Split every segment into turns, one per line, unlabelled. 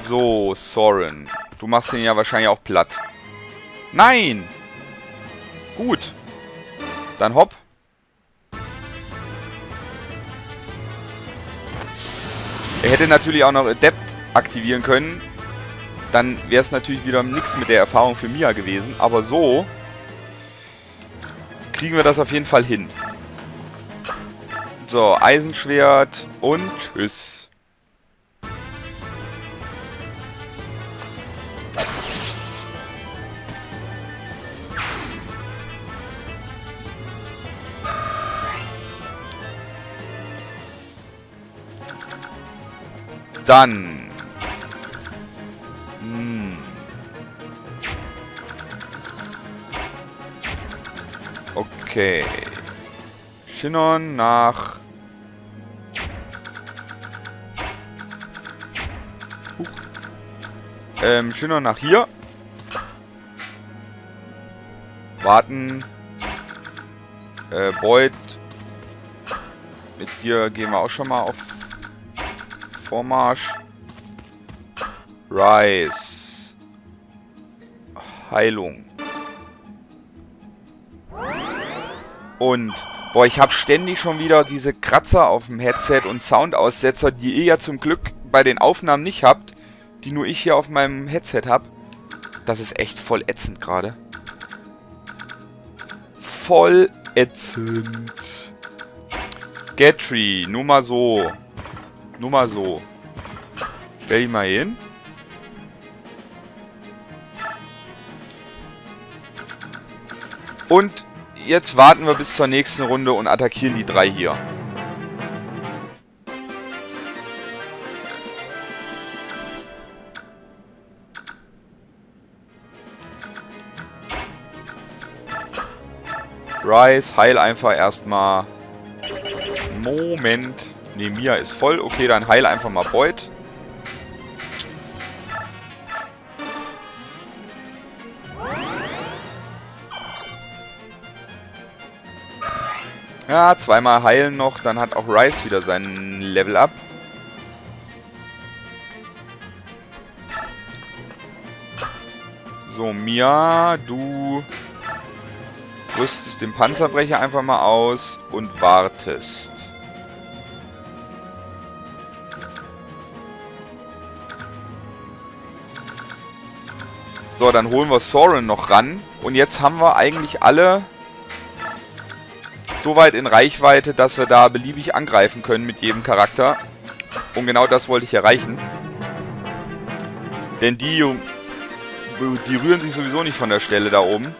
So, Soren. Du machst den ja wahrscheinlich auch platt. Nein! Gut. Dann hopp. Er hätte natürlich auch noch Adept aktivieren können. Dann wäre es natürlich wieder nichts mit der Erfahrung für Mia gewesen. Aber so kriegen wir das auf jeden Fall hin. So, Eisenschwert und tschüss. Dann. Okay. Shinnon nach... Shinnon nach hier. Warten. Boyd. Mit dir gehen wir auch schon mal auf Vormarsch. Rise. Heilung. Und, boah, ich habe ständig schon wieder diese Kratzer auf dem Headset und Soundaussetzer, die ihr ja zum Glück bei den Aufnahmen nicht habt, die nur ich hier auf meinem Headset habe. Das ist echt voll ätzend gerade. Voll ätzend. Gatry, nur mal so. Nur mal so. Stell die mal hin. Und jetzt warten wir bis zur nächsten Runde und attackieren die drei hier. Rise, heil einfach erstmal. Moment. Ne, Mia ist voll. Okay, dann heil einfach mal Boyd. Ja, zweimal heilen noch. Dann hat auch Rise wieder sein Level up. So, Mia, du rüstest den Panzerbrecher einfach mal aus und wartest. So, dann holen wir Soren noch ran. Und jetzt haben wir eigentlich alle so weit in Reichweite, dass wir da beliebig angreifen können mit jedem Charakter. Und genau das wollte ich erreichen. Denn die rühren sich sowieso nicht von der Stelle da oben.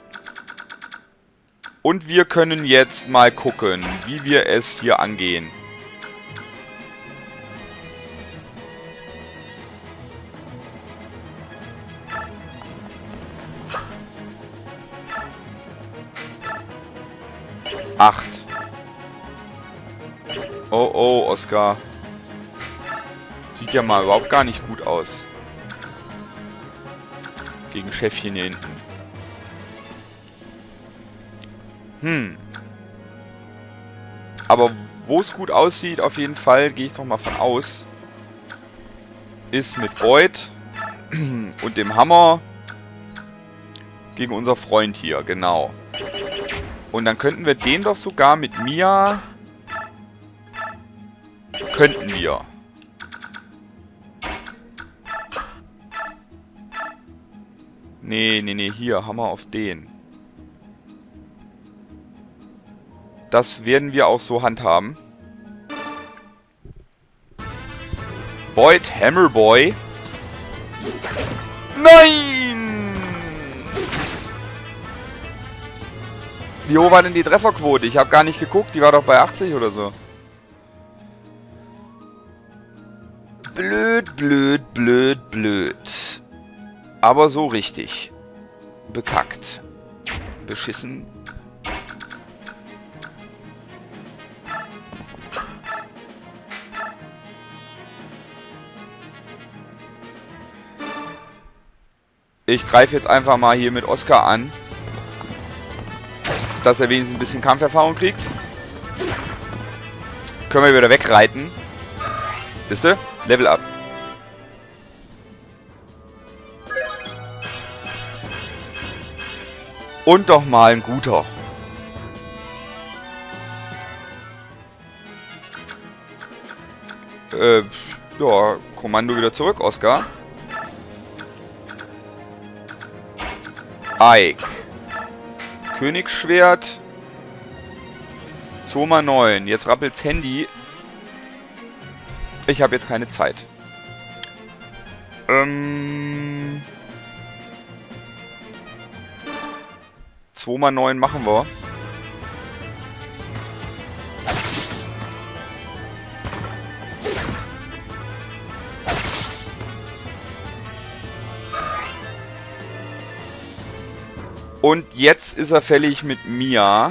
Und wir können jetzt mal gucken, wie wir es hier angehen. Acht. Oh, oh, Oscar. Sieht ja mal überhaupt gar nicht gut aus. Gegen Chefchen hier hinten. Aber wo es gut aussieht, auf jeden Fall, gehe ich doch mal von aus, ist mit Boyd und dem Hammer gegen unser Freund hier, genau. Und dann könnten wir den doch sogar mit Mia... Könnten wir. Nee, nee, nee, hier, Hammer auf den. Das werden wir auch so handhaben. Boyd, Hammerboy. Nein! Wie hoch war denn die Trefferquote? Ich habe gar nicht geguckt. Die war doch bei 80 oder so. Blöd, blöd, blöd, blöd. Aber so richtig. Bekackt. Beschissen. Ich greife jetzt einfach mal hier mit Oscar an. Dass er wenigstens ein bisschen Kampferfahrung kriegt. Können wir wieder wegreiten. Siehste? Level up. Und doch mal ein guter. Ja, Kommando wieder zurück, Oscar. Ike. Königsschwert. 2x9. Jetzt rappelt's Handy. Ich habe jetzt keine Zeit. 2x9 machen wir. Und jetzt ist er fällig mit Mia.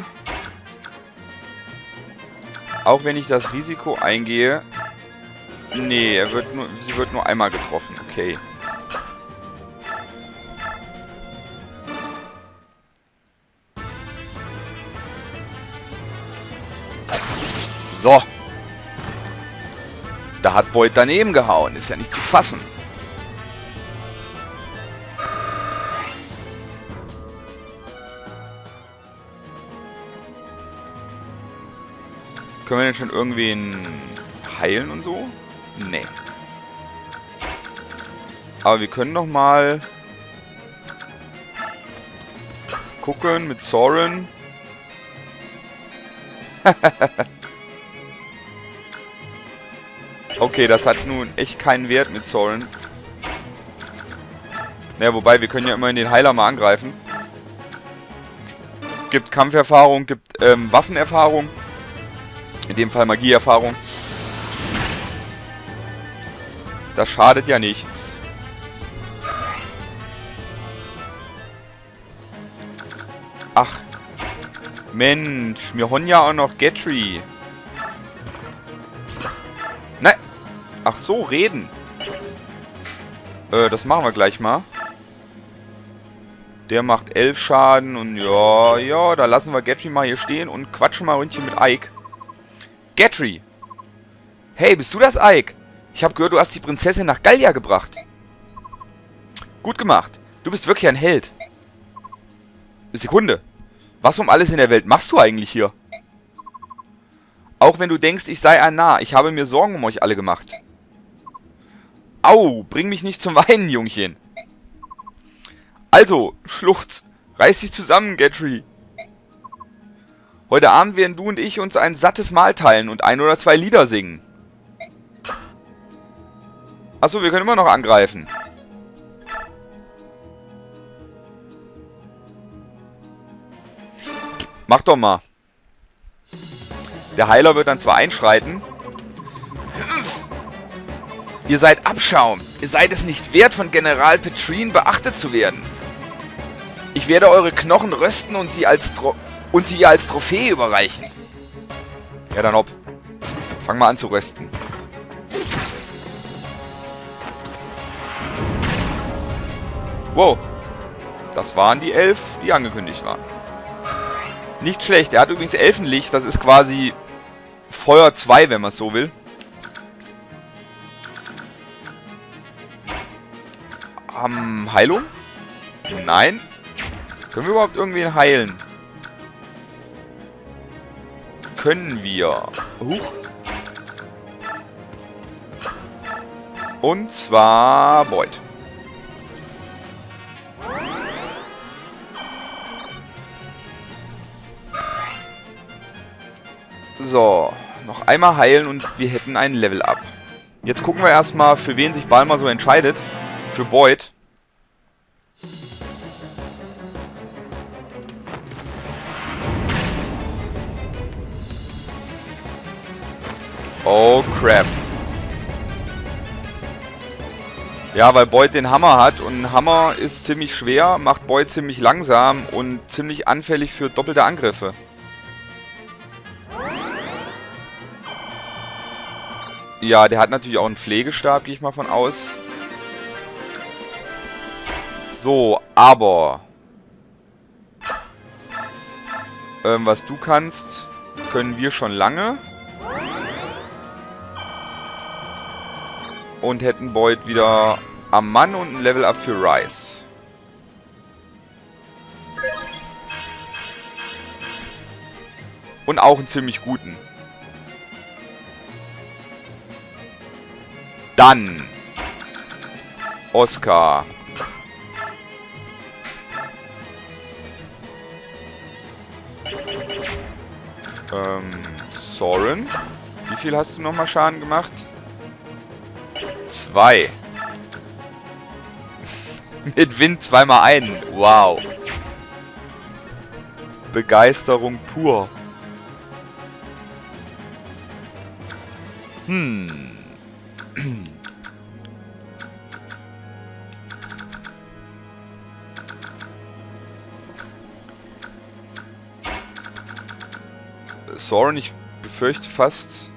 Auch wenn ich das Risiko eingehe. Nee, sie wird nur einmal getroffen. Okay. So. Da hat Boyd daneben gehauen. Ist ja nicht zu fassen. Können wir denn schon irgendwen heilen und so? Nee. Aber wir können noch mal gucken mit Soren. Okay, das hat nun echt keinen Wert mit Soren. Naja, wobei, wir können ja immerhin den Heiler mal angreifen. Gibt Kampferfahrung, gibt Waffenerfahrung. In dem Fall Magieerfahrung. Das schadet ja nichts. Ach. Mensch, wir haben ja auch noch Gatry. Ne. Ach so, reden. Das machen wir gleich mal. Der macht 11 Schaden und ja, da lassen wir Gatry mal hier stehen und quatschen mal ein Ründchen mit Ike. Gatry! Hey, bist du das, Ike? Ich habe gehört, du hast die Prinzessin nach Gallia gebracht. Gut gemacht. Du bist wirklich ein Held. Sekunde. Was um alles in der Welt machst du eigentlich hier? Auch wenn du denkst, ich sei ein Narr, ich habe mir Sorgen um euch alle gemacht. Au, bring mich nicht zum Weinen, Jungchen. Also, Schluchz. Reiß dich zusammen, Gatry. Heute Abend werden du und ich uns ein sattes Mahl teilen und 1 oder 2 Lieder singen. Achso, wir können immer noch angreifen. Mach doch mal. Der Heiler wird dann zwar einschreiten. Ihr seid Abschaum. Ihr seid es nicht wert, von General Petrine beachtet zu werden. Ich werde eure Knochen rösten und sie ihr als Trophäe überreichen. Ja, dann hopp. Fang mal an zu rösten. Wow. Das waren die 11, die angekündigt waren. Nicht schlecht. Er hat übrigens Elfenlicht. Das ist quasi Feuer 2, wenn man es so will. Heilung? Nein. Können wir überhaupt irgendwen heilen? Können wir. Huch. Und zwar Boyd. So, noch einmal heilen und wir hätten ein Level Up. Jetzt gucken wir erstmal, für wen sich Balmer so entscheidet. Für Boyd. Oh, crap. Ja, weil Boyd den Hammer hat und ein Hammer ist ziemlich schwer, macht Boyd ziemlich langsam und ziemlich anfällig für doppelte Angriffe. Ja, der hat natürlich auch einen Pflegestab, gehe ich mal von aus. So, aber... was du kannst, können wir schon lange. Und hätten Boyd wieder am Mann und ein Level Up für Rice. Und auch einen ziemlich guten. Dann Oscar. Soren. Wie viel hast du nochmal Schaden gemacht? 2. Mit Wind zweimal ein. Wow. Begeisterung pur. Soren, ich befürchte fast...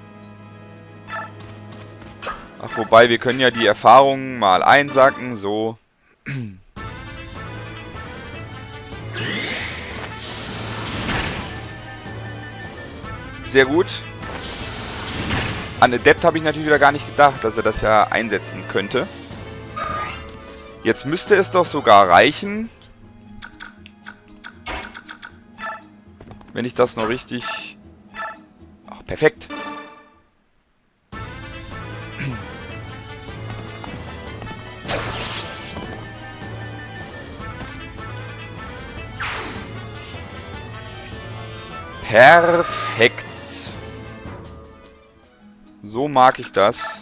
Ach, wobei, wir können ja die Erfahrungen mal einsacken, so. Sehr gut. An Adept habe ich natürlich wieder gar nicht gedacht, dass er das ja einsetzen könnte. Jetzt müsste es doch sogar reichen, wenn ich das noch richtig... Ach, perfekt. Perfekt. So mag ich das.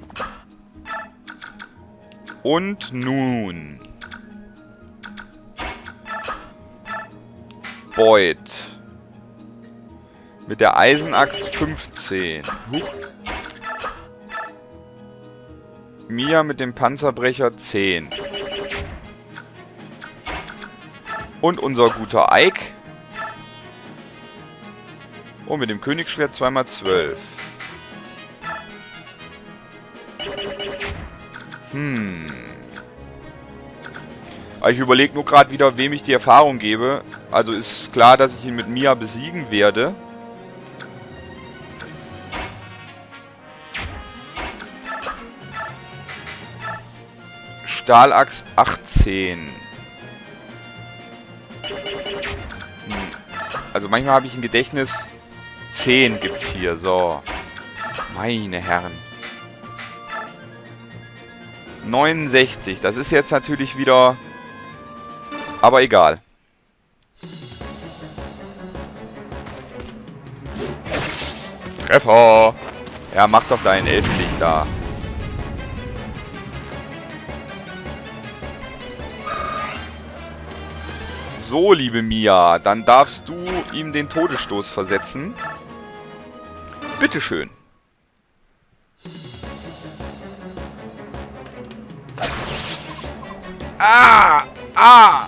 Und nun. Boyd. Mit der Eisenaxt 15. Huch. Mia mit dem Panzerbrecher 10. Und unser guter Ike. Oh, mit dem Königsschwert 2x12. Aber ich überlege nur gerade wieder, wem ich die Erfahrung gebe. Also ist klar, dass ich ihn mit Mia besiegen werde. Stahlaxt 18. Also manchmal habe ich ein Gedächtnis... 10 gibt's hier, so. Meine Herren. 69, das ist jetzt natürlich wieder... Aber egal. Treffer! Ja, mach doch dein Elfenlicht da. So, liebe Mia, dann darfst du ihm den Todesstoß versetzen. Bitteschön. Ah! Ah!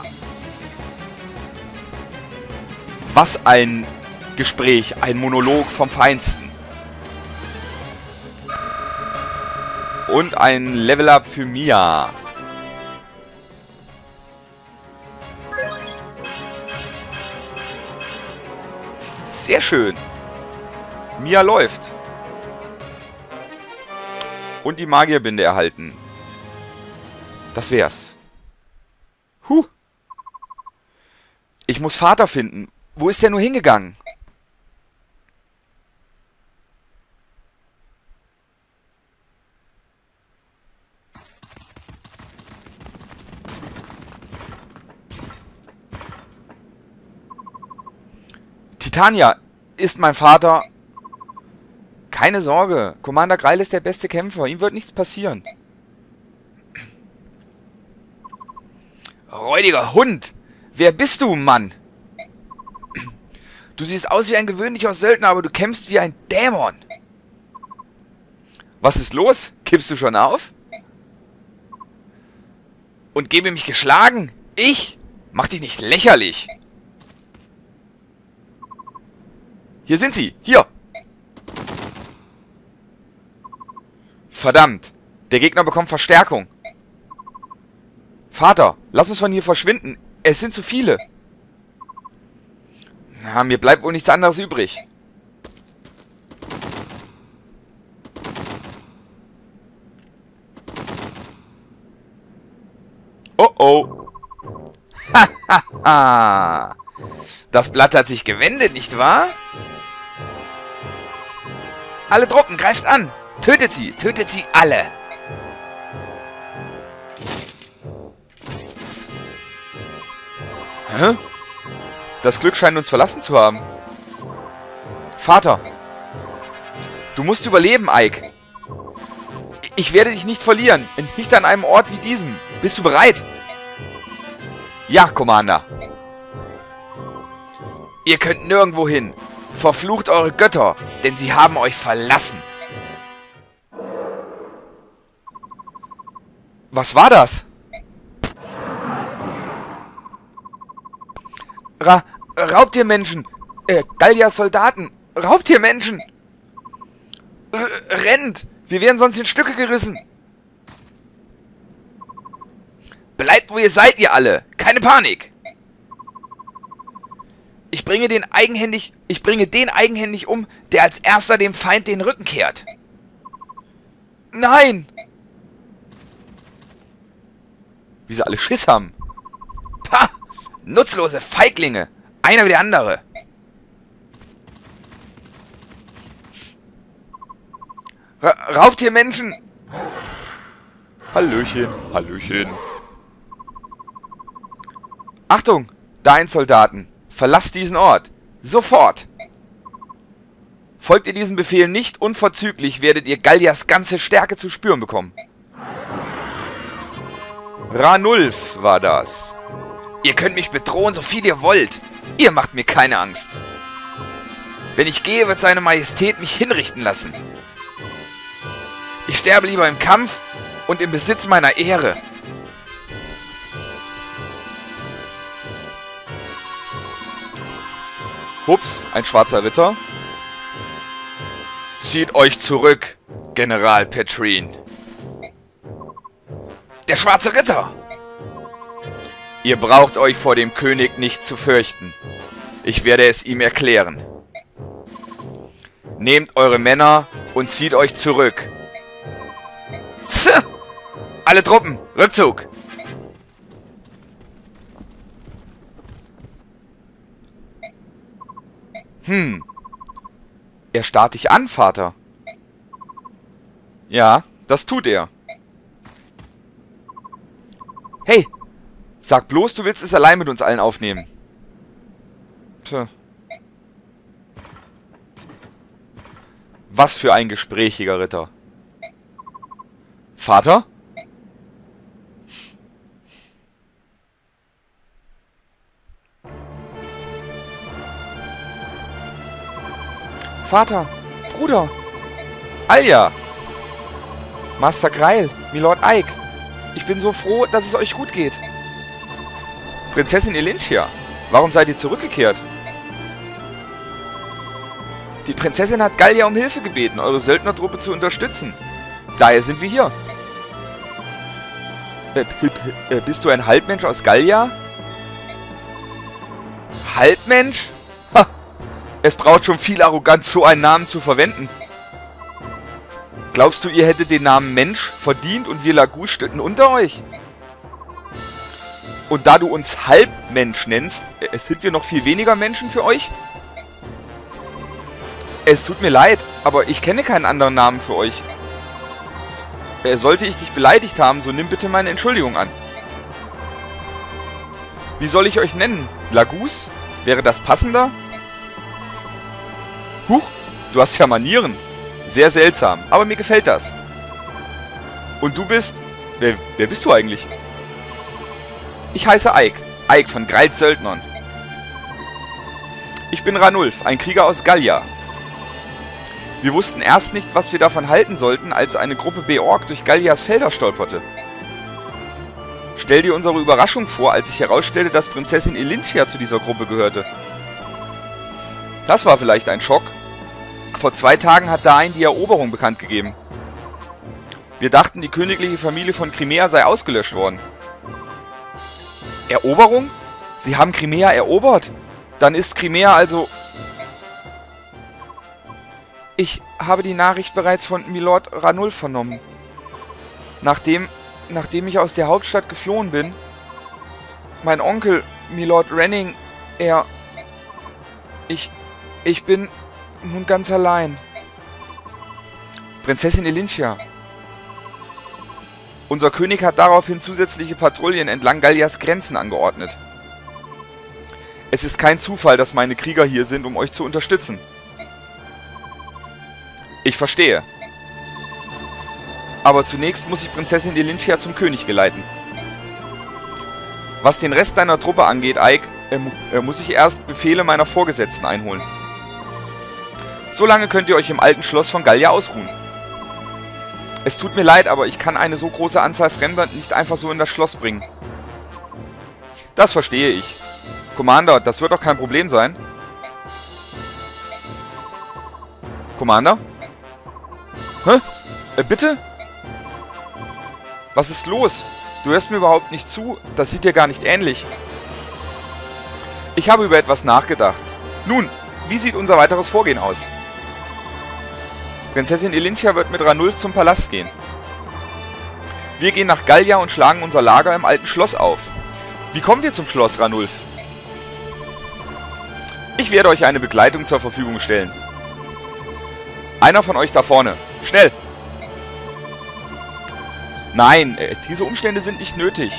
Was ein Gespräch, ein Monolog vom Feinsten. Und ein Level-Up für Mia. Sehr schön. Mia läuft. Und die Magierbinde erhalten. Das wär's. Ich muss Vater finden. Wo ist der nur hingegangen? Titania, ist mein Vater... Keine Sorge, Commander Greil ist der beste Kämpfer. Ihm wird nichts passieren. Räudiger Hund! Wer bist du, Mann? Du siehst aus wie ein gewöhnlicher Söldner, aber du kämpfst wie ein Dämon. Was ist los? Kippst du schon auf? Und gebe mich geschlagen? Ich? Mach dich nicht lächerlich. Hier sind sie. Hier. Verdammt. Der Gegner bekommt Verstärkung. Vater, lass uns von hier verschwinden. Es sind zu viele. Na, mir bleibt wohl nichts anderes übrig. Oh oh. Hahaha. Das Blatt hat sich gewendet, nicht wahr? Alle Truppen, greift an! Tötet sie alle! Hä? Das Glück scheint uns verlassen zu haben. Vater! Du musst überleben, Ike! Ich werde dich nicht verlieren, nicht an einem Ort wie diesem. Bist du bereit? Ja, Commander. Ihr könnt nirgendwo hin. Verflucht eure Götter, denn sie haben euch verlassen. Was war das? Raubtiermenschen! Gallias Soldaten! Raubtiermenschen! Rennt! Wir werden sonst in Stücke gerissen! Bleibt, wo ihr seid, ihr alle! Keine Panik! Ich bringe den eigenhändig um, der als erster dem Feind den Rücken kehrt. Nein! Wie sie alle Schiss haben. Pah! Nutzlose Feiglinge! Einer wie der andere! Raubtiermenschen! Hallöchen, Hallöchen. Achtung! Da ein Soldaten! Verlasst diesen Ort! Sofort! Folgt ihr diesem Befehl nicht unverzüglich, werdet ihr Gallias ganze Stärke zu spüren bekommen. Ranulf war das. Ihr könnt mich bedrohen, so viel ihr wollt. Ihr macht mir keine Angst. Wenn ich gehe, wird seine Majestät mich hinrichten lassen. Ich sterbe lieber im Kampf und im Besitz meiner Ehre. Hups, ein schwarzer Ritter. Zieht euch zurück, General Petrine. Der schwarze Ritter! Ihr braucht euch vor dem König nicht zu fürchten. Ich werde es ihm erklären. Nehmt eure Männer und zieht euch zurück. Alle Truppen, Rückzug! Er starrt dich an, Vater. Ja, das tut er. Hey, sag bloß, du willst es allein mit uns allen aufnehmen. Tja. Was für ein gesprächiger Ritter. Vater? Vater, Bruder, Alja, Master Greil, Milord Ike, ich bin so froh, dass es euch gut geht. Prinzessin Elintia, warum seid ihr zurückgekehrt? Die Prinzessin hat Gallia um Hilfe gebeten, eure Söldnertruppe zu unterstützen. Daher sind wir hier. Bist du ein Halbmensch aus Gallia? Halbmensch? Ha! Es braucht schon viel Arroganz, so einen Namen zu verwenden. Glaubst du, ihr hättet den Namen Mensch verdient und wir Laguz stünden unter euch? Und da du uns Halbmensch nennst, sind wir noch viel weniger Menschen für euch? Es tut mir leid, aber ich kenne keinen anderen Namen für euch. Sollte ich dich beleidigt haben, so nimm bitte meine Entschuldigung an. Wie soll ich euch nennen? Laguz? Wäre das passender? Huch, du hast ja Manieren. Sehr seltsam, aber mir gefällt das. Und du bist... Wer bist du eigentlich? Ich heiße Ike. Ike von Greils Söldnern. Ich bin Ranulf, ein Krieger aus Gallia. Wir wussten erst nicht, was wir davon halten sollten, als eine Gruppe Beorg durch Gallias Felder stolperte. Stell dir unsere Überraschung vor, als sich herausstellte, dass Prinzessin Elintia zu dieser Gruppe gehörte. Das war vielleicht ein Schock. Vor 2 Tagen hat Dain die Eroberung bekannt gegeben. Wir dachten, die königliche Familie von Crimea sei ausgelöscht worden. Eroberung? Sie haben Crimea erobert? Dann ist Crimea also... Ich habe die Nachricht bereits von Milord Ranulf vernommen. Nachdem ich aus der Hauptstadt geflohen bin, mein Onkel, Milord Renning, Ich bin nun ganz allein. Prinzessin Elincia. Unser König hat daraufhin zusätzliche Patrouillen entlang Gallias Grenzen angeordnet. Es ist kein Zufall, dass meine Krieger hier sind, um euch zu unterstützen. Ich verstehe. Aber zunächst muss ich Prinzessin Elincia zum König geleiten. Was den Rest deiner Truppe angeht, Ike, muss ich erst Befehle meiner Vorgesetzten einholen. Solange könnt ihr euch im alten Schloss von Gallia ausruhen. Es tut mir leid, aber ich kann eine so große Anzahl Fremder nicht einfach so in das Schloss bringen. Das verstehe ich. Commander, das wird doch kein Problem sein. Commander? Hä? Bitte? Was ist los? Du hörst mir überhaupt nicht zu. Das sieht dir gar nicht ähnlich. Ich habe über etwas nachgedacht. Nun, wie sieht unser weiteres Vorgehen aus? Prinzessin Elincia wird mit Ranulf zum Palast gehen. Wir gehen nach Gallia und schlagen unser Lager im alten Schloss auf. Wie kommen wir zum Schloss, Ranulf? Ich werde euch eine Begleitung zur Verfügung stellen. Einer von euch da vorne. Schnell! Nein, diese Umstände sind nicht nötig.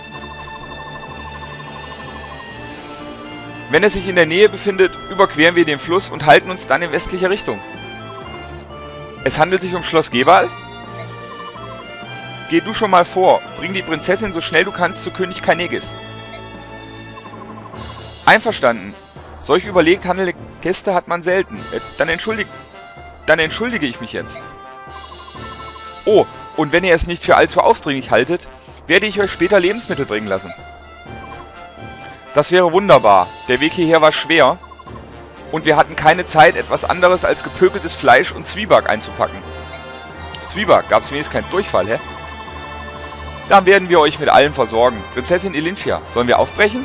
Wenn es sich in der Nähe befindet, überqueren wir den Fluss und halten uns dann in westlicher Richtung. Es handelt sich um Schloss Gebal? Geh du schon mal vor. Bring die Prinzessin so schnell du kannst zu König Kainegis. Einverstanden. Solch überlegt handelnde Gäste hat man selten. Dann entschuldige ich mich jetzt. Oh, und wenn ihr es nicht für allzu aufdringlich haltet, werde ich euch später Lebensmittel bringen lassen. Das wäre wunderbar. Der Weg hierher war schwer und wir hatten keine Zeit, etwas anderes als gepökeltes Fleisch und Zwieback einzupacken. Zwieback? Gab's wenigstens keinen Durchfall, hä? Dann werden wir euch mit allem versorgen. Prinzessin Elincia, sollen wir aufbrechen?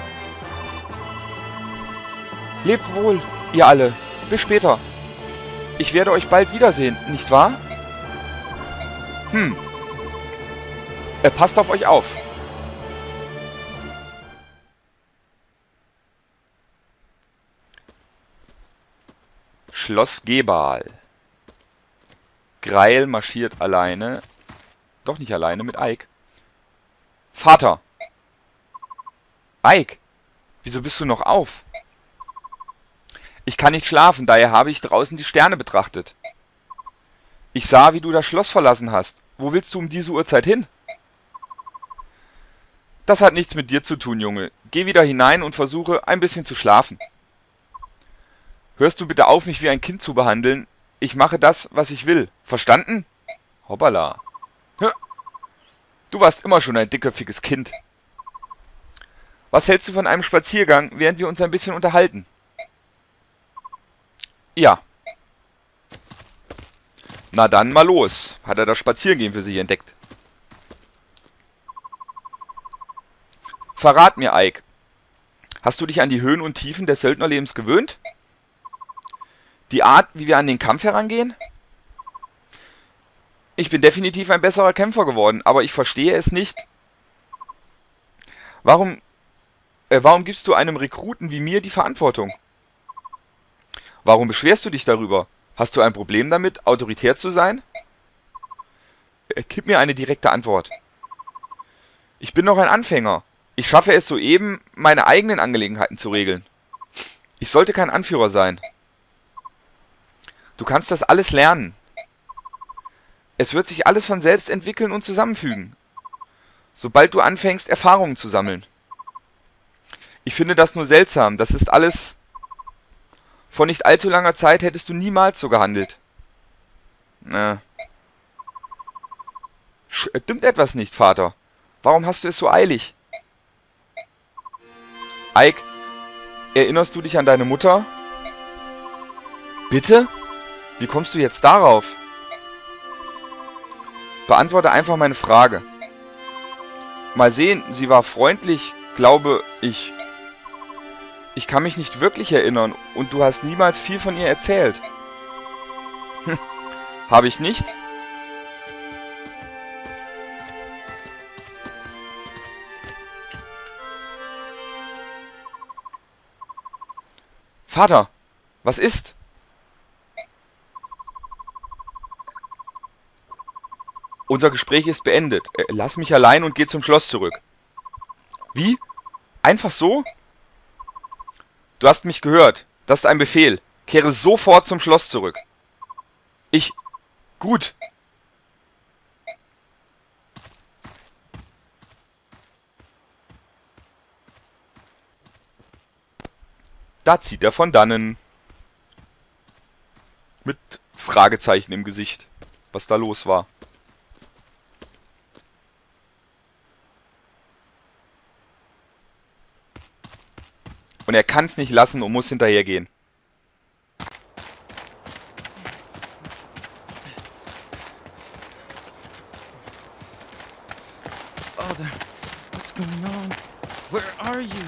Lebt wohl, ihr alle. Bis später. Ich werde euch bald wiedersehen, nicht wahr? Passt auf euch auf. Schloss Gebal. Greil marschiert alleine. Doch nicht alleine, mit Ike. Vater! Ike! Wieso bist du noch auf? Ich kann nicht schlafen, daher habe ich draußen die Sterne betrachtet. Ich sah, wie du das Schloss verlassen hast. Wo willst du um diese Uhrzeit hin? Das hat nichts mit dir zu tun, Junge. Geh wieder hinein und versuche, ein bisschen zu schlafen. Hörst du bitte auf, mich wie ein Kind zu behandeln? Ich mache das, was ich will. Verstanden? Hoppala. Du warst immer schon ein dickköpfiges Kind. Was hältst du von einem Spaziergang, während wir uns ein bisschen unterhalten? Ja. Na dann mal los. Hat er das Spazierengehen für sich entdeckt. Verrat mir, Ike. Hast du dich an die Höhen und Tiefen des Söldnerlebens gewöhnt? Die Art, wie wir an den Kampf herangehen? Ich bin definitiv ein besserer Kämpfer geworden, aber ich verstehe es nicht. Warum gibst du einem Rekruten wie mir die Verantwortung? Warum beschwerst du dich darüber? Hast du ein Problem damit, autoritär zu sein? Gib mir eine direkte Antwort. Ich bin noch ein Anfänger. Ich schaffe es soeben, meine eigenen Angelegenheiten zu regeln. Ich sollte kein Anführer sein. Du kannst das alles lernen. Es wird sich alles von selbst entwickeln und zusammenfügen, sobald du anfängst, Erfahrungen zu sammeln. Ich finde das nur seltsam. Das ist alles... Vor nicht allzu langer Zeit hättest du niemals so gehandelt. Stimmt etwas nicht, Vater? Warum hast du es so eilig? Ike, erinnerst du dich an deine Mutter? Bitte? Wie kommst du jetzt darauf? Beantworte einfach meine Frage. Mal sehen, sie war freundlich, glaube ich. Ich kann mich nicht wirklich erinnern und du hast niemals viel von ihr erzählt. Habe ich nicht? Vater, was ist? Unser Gespräch ist beendet. Lass mich allein und geh zum Schloss zurück. Wie? Einfach so? Du hast mich gehört. Das ist ein Befehl. Kehre sofort zum Schloss zurück. Gut. Da zieht er von dannen. Mit Fragezeichen im Gesicht, was da los war. Und er kann es nicht lassen und muss hinterhergehen.
Father, what's going on? Where are you?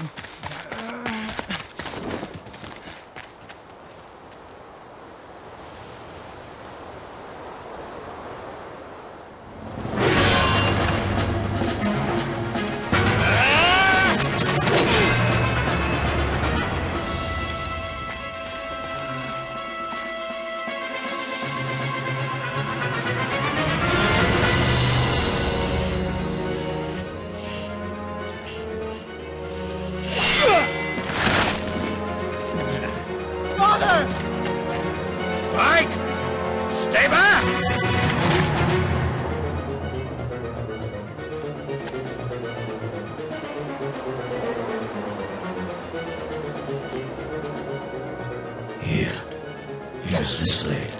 Father! Mike! Stay back!
Here's the slate.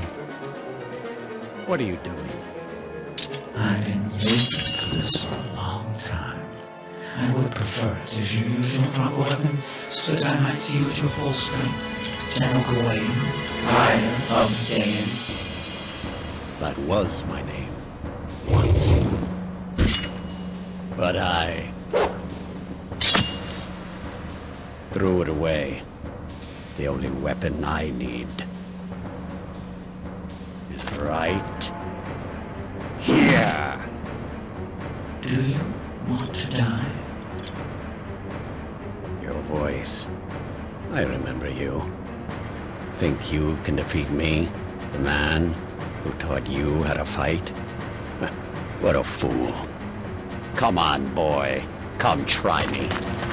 What are you doing?
I've been waiting for this for a long time. I would prefer it if you use your proper weapon, so that I might see you at your full strength. General Gawain, Iron of Dane.
That was my name.
Once.
But I threw it away. The only weapon I need is right here.
Do you want to die?
Your voice. I remember you. Think you can defeat me? The man who taught you how to fight? What a fool. Come on, boy. Come try me.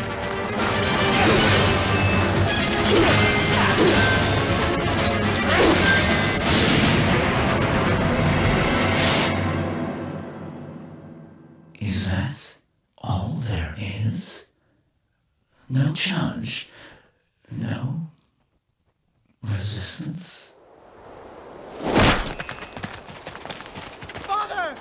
Is that all there is? No challenge? No resistance?
Father!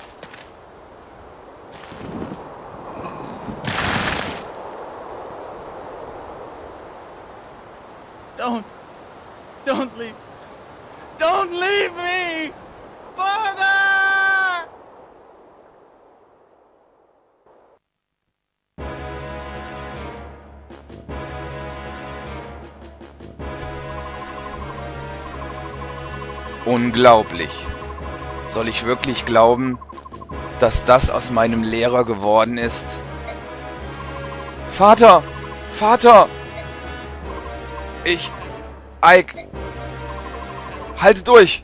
Don't leave. Don't leave me! Father!
Unglaublich. Soll ich wirklich glauben, dass das aus meinem Lehrer geworden ist? Vater! Vater! Ike! Halte durch!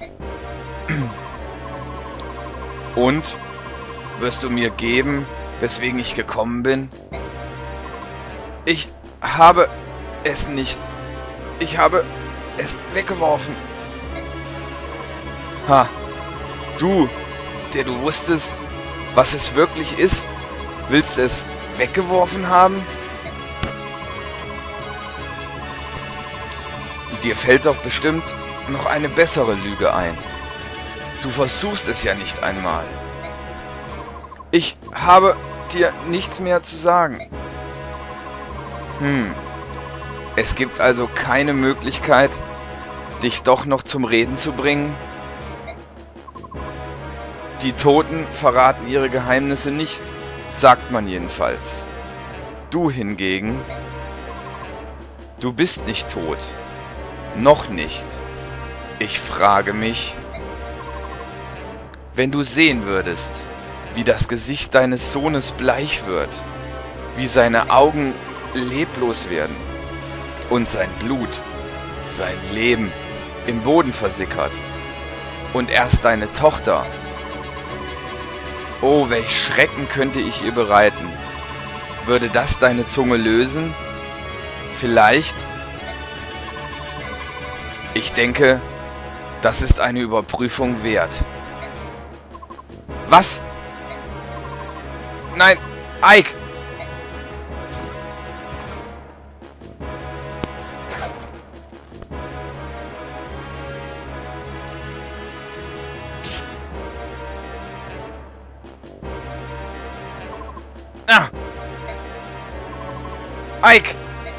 Und? Wirst du mir geben, weswegen ich gekommen bin? Ich habe es nicht. Ich habe es weggeworfen. Ha! Du, der du wusstest, was es wirklich ist, willst es weggeworfen haben? Dir fällt doch bestimmt noch eine bessere Lüge ein. Du versuchst es ja nicht einmal. Ich habe dir nichts mehr zu sagen. Es gibt also keine Möglichkeit, dich doch noch zum Reden zu bringen? Die Toten verraten ihre Geheimnisse nicht, sagt man jedenfalls. Du hingegen, du bist nicht tot. Noch nicht. Ich frage mich, wenn du sehen würdest, wie das Gesicht deines Sohnes bleich wird, wie seine Augen leblos werden und sein Blut, sein Leben im Boden versickert und erst deine Tochter Oh, welch Schrecken könnte ich ihr bereiten. Würde das deine Zunge lösen? Vielleicht? Ich denke, das ist eine Überprüfung wert. Was? Nein, Ike! Ah! Ike!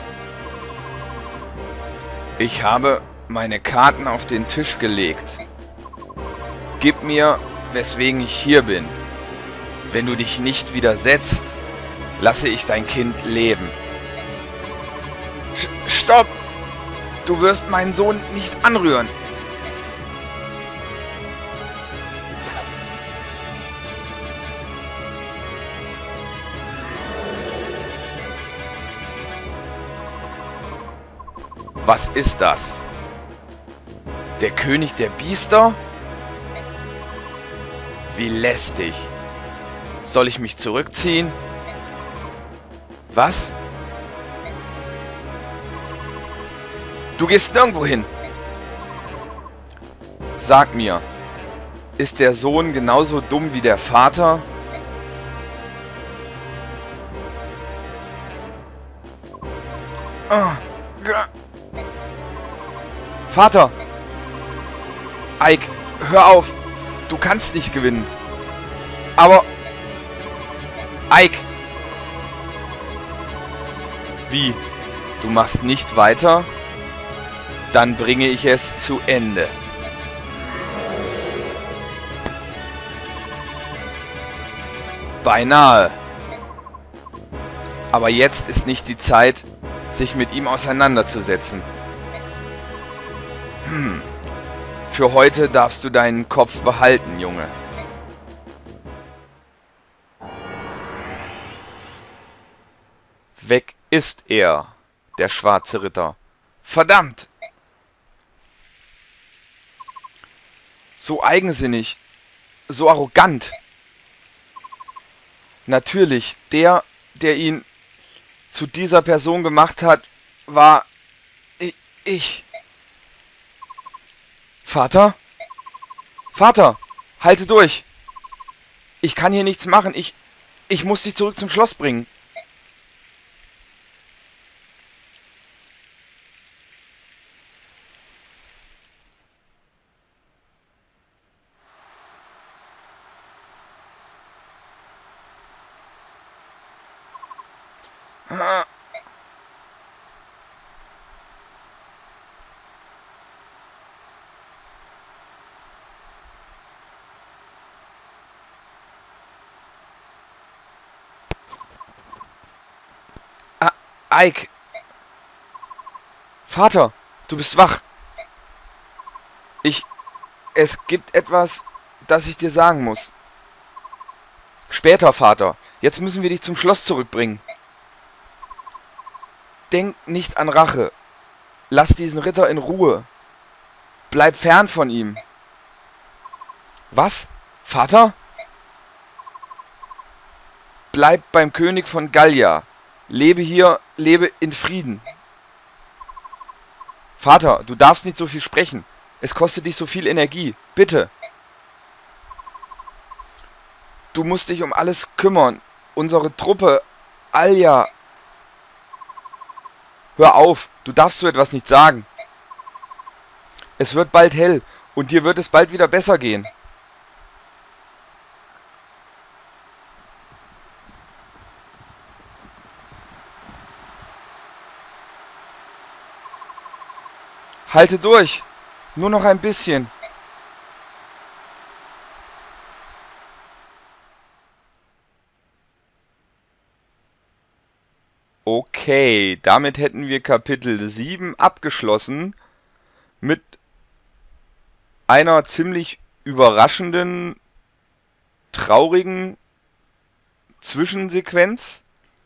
Ich habe meine Karten auf den Tisch gelegt. Gib mir, weswegen ich hier bin. Wenn du dich nicht widersetzt, lasse ich dein Kind leben. Stopp! Du wirst meinen Sohn nicht anrühren. Was ist das? Der König der Biester? Wie lästig. Soll ich mich zurückziehen? Was? Du gehst nirgendwo hin. Sag mir, ist der Sohn genauso dumm wie der Vater? Vater! Ike, hör auf! Du kannst nicht gewinnen. Aber... Ike! Wie? Du machst nicht weiter? Dann bringe ich es zu Ende. Beinahe. Aber jetzt ist nicht die Zeit, sich mit ihm auseinanderzusetzen. Für heute darfst du deinen Kopf behalten, Junge. Weg ist er, der schwarze Ritter. Verdammt! So eigensinnig, so arrogant. Natürlich, der ihn zu dieser Person gemacht hat, war ich. Vater? Vater, halte durch. Ich kann hier nichts machen. Ich muss dich zurück zum Schloss bringen. Ike! Vater, du bist wach. Es gibt etwas, das ich dir sagen muss. Später, Vater. Jetzt müssen wir dich zum Schloss zurückbringen. Denk nicht an Rache. Lass diesen Ritter in Ruhe. Bleib fern von ihm. Was? Vater? Bleib beim König von Gallia. Lebe hier, lebe in Frieden. Vater, du darfst nicht so viel sprechen. Es kostet dich so viel Energie. Bitte. Du musst dich um alles kümmern. Unsere Truppe, Alja. Hör auf, du darfst so etwas nicht sagen. Es wird bald hell und dir wird es bald wieder besser gehen. Halte durch. Nur noch ein bisschen. Okay, damit hätten wir Kapitel 7 abgeschlossen. Mit einer ziemlich überraschenden, traurigen Zwischensequenz.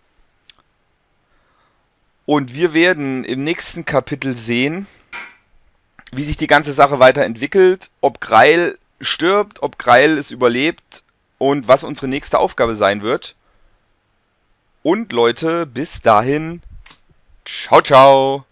Und wir werden im nächsten Kapitel sehen, wie sich die ganze Sache weiterentwickelt, ob Greil stirbt, ob Greil es überlebt und was unsere nächste Aufgabe sein wird. Und Leute, bis dahin, ciao, ciao.